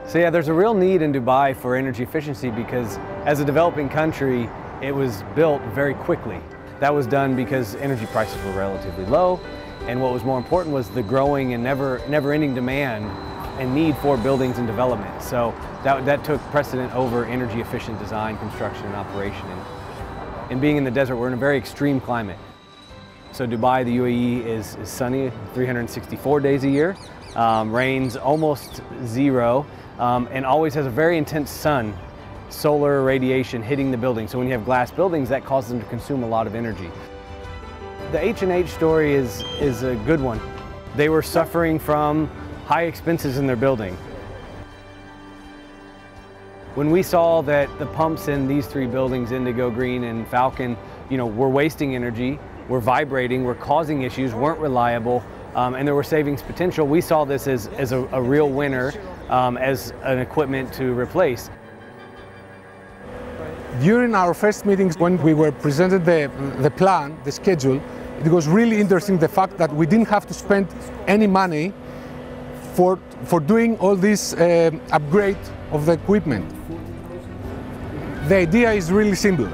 So yeah, there's a real need in Dubai for energy efficiency because as a developing country, it was built very quickly. That was done because energy prices were relatively low, and what was more important was the growing and never-ending demand and need for buildings and development. So that took precedent over energy efficient design, construction, and operation. And being in the desert, we're in a very extreme climate. So Dubai, the UAE, is sunny 364 days a year, rains almost zero, and always has a very intense sun, solar radiation hitting the building. So when you have glass buildings, that causes them to consume a lot of energy. The H&H story is a good one. They were suffering from high expenses in their building. When we saw that the pumps in these three buildings, Indigo, Green, and Falcon, were wasting energy, were vibrating, were causing issues, weren't reliable, and there were savings potential, we saw this as a real winner, as an equipment to replace. During our first meetings, when we were presented the plan, the schedule, it was really interesting the fact that we didn't have to spend any money for doing all this upgrade of the equipment. The idea is really simple.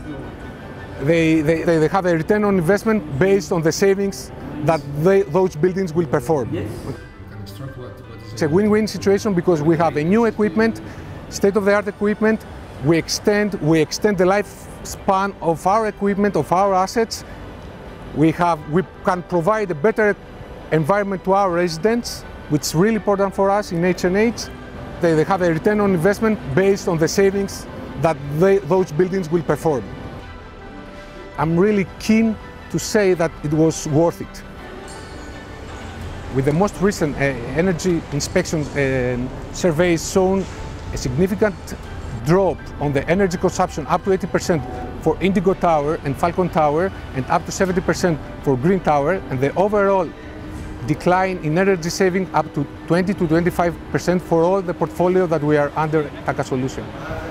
They have a return on investment based on the savings that those buildings will perform. Yes. It's a win-win situation because we have a new equipment, state-of-the-art equipment. We extend the lifespan of our equipment, of our assets. We can provide a better environment to our residents, which is really important for us in H&H. They have a return on investment based on the savings that those buildings will perform. I'm really keen to say that it was worth it. With the most recent energy inspection surveys shown a significant drop on the energy consumption, up to 80% for Indigo Tower and Falcon Tower, and up to 70% for Green Tower, and the overall decline in energy saving up to 20 to 25% for all the portfolio that we are under Taka Solution.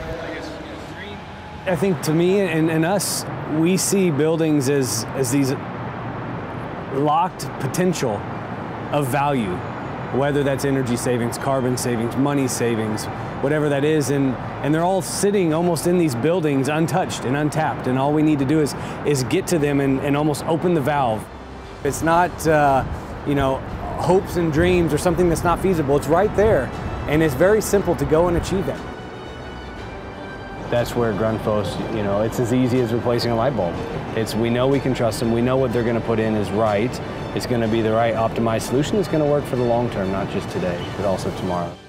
I think to me and us, we see buildings as these locked potential of value, whether that's energy savings, carbon savings, money savings, whatever that is, and they're all sitting almost in these buildings untouched and untapped, and all we need to do is get to them and almost open the valve. It's not hopes and dreams or something that's not feasible. It's right there, and it's very simple to go and achieve that. That's where Grundfos, it's as easy as replacing a light bulb. We know we can trust them, we know what they're going to put in is right, it's going to be the right optimized solution that's going to work for the long term, not just today, but also tomorrow.